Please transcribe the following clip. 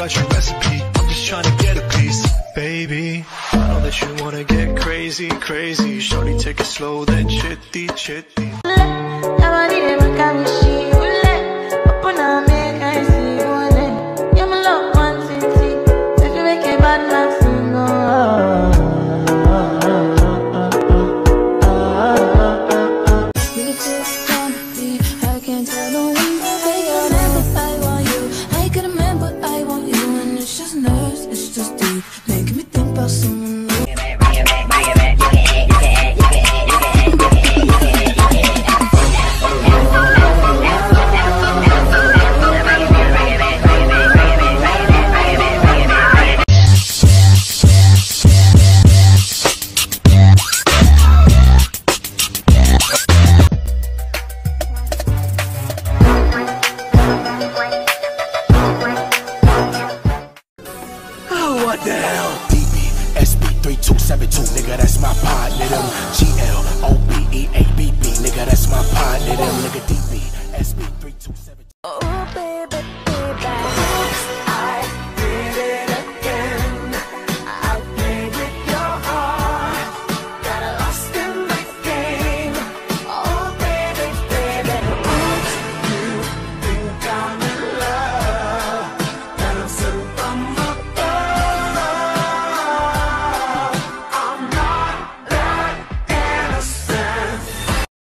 about your recipe. I'm just trying to get a piece. Baby, I know that you wanna get crazy, crazy. Shorty, take it slow, then chitty, chitty. It's just deep, making me think about someone new. What the hell? DB, SB 3272, nigga, that's my partner. Them GLOBEABB, nigga, that's my partner. Them nigga DB, SB 3272. Oh, baby.